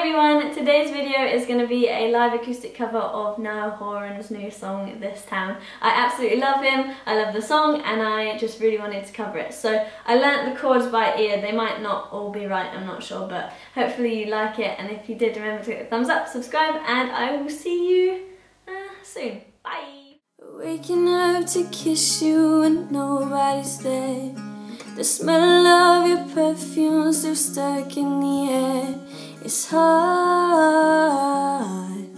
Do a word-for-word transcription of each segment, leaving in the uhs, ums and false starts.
everyone, today's video is going to be a live acoustic cover of Niall Horan's new song, This Town. I absolutely love him, I love the song, and I just really wanted to cover it. So I learnt the chords by ear. They might not all be right, I'm not sure, but hopefully you like it, and if you did, remember to hit the thumbs up, subscribe, and I will see you uh, soon. Bye! Waking up to kiss you and nobody's there. The smell of your perfume still stuck in the air. It's hard.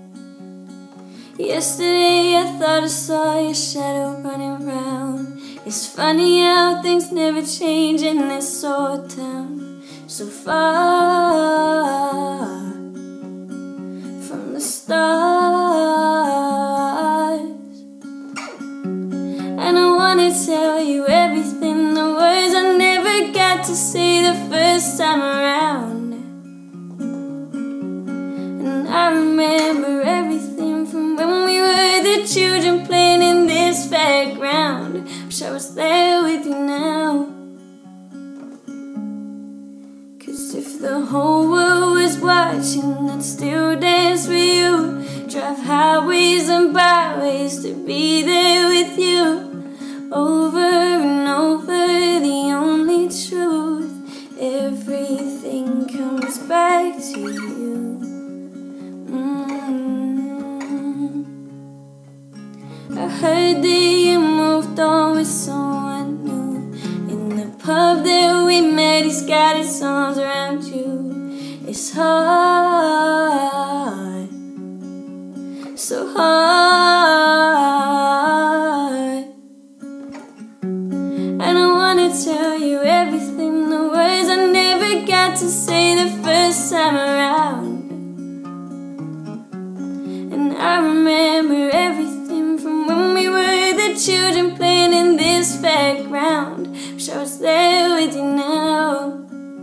Yesterday I thought I saw your shadow running round. It's funny how things never change in this old town. So far from the stars. And I wanna tell you everything, the words I never got to say the first time around. I remember everything from when we were the children playing in this fairground. Wish I was there with you now. Cause if the whole world was watching, I'd still dance with you. Drive highways and byways to be there with you. Over and over, the only truth. Everything comes back to you. I heard that you moved on with someone new. In the pub that we met, he's got his arms around you. It's hard, so hard. And I wanna tell you everything, the words I never got to say the first time around. And I remember everything from when we were the children playing in this fairground. Wish I was there with you now.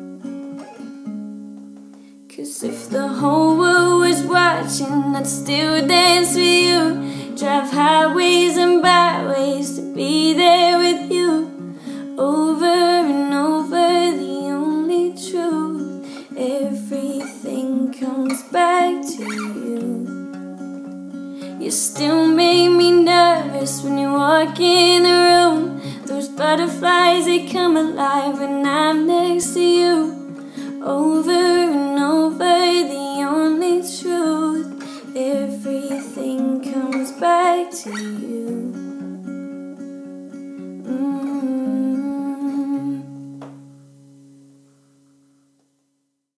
Cause if the whole world was watching, I'd still dance with you. Drive highways and byways to be there with you. Over and over, the only truth. Everything comes back to you. You still make me nervous when you walk in the room. Those butterflies, they come alive when I'm next to you. Over